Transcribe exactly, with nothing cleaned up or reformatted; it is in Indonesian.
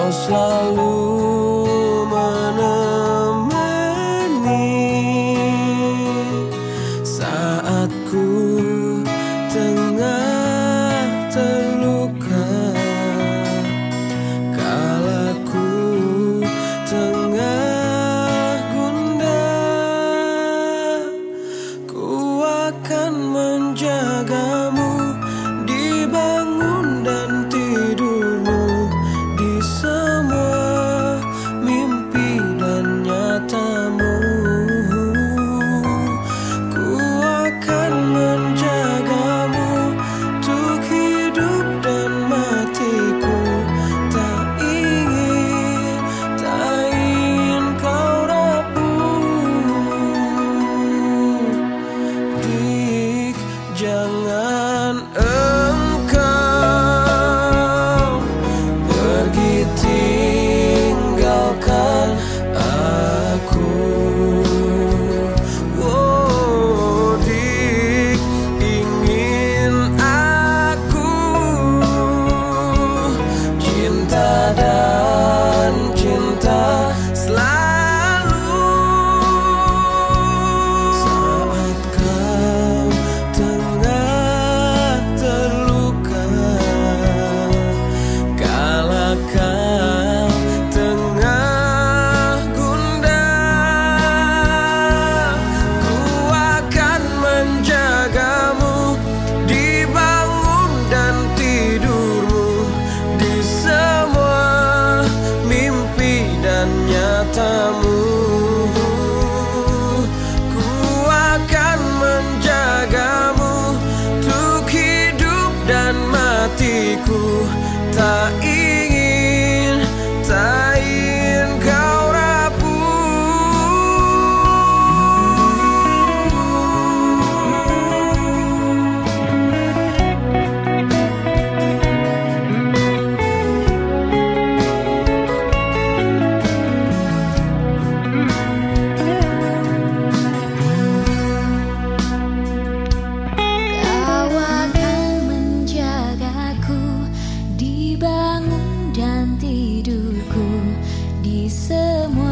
Kau selalu menemani saat ku tengah terluka, kala ku tengah gundah. Ku akan menjagamu di bangun dan tidurmu, di semua mimpi dan nyatamu. Ku akan menjagamu untuk hidup dan matiku. Tak ingin, tak ingin kau rapuh. Dik, jangan engkau pergi tinggalkan aku. Oh, Dik, ingin aku cinta dan cinta selalu. Saat kau tengah terluka, kala kau tengah gundah, ku akan menjagamu di bangun dan tidurmu, di semua mimpi dan nyatamu. Ku akan menjagamu untuk hidup dan matiku. Tak ingin, tak ingin kau Kau akan menjagaku di bangun dan tidurku, di semua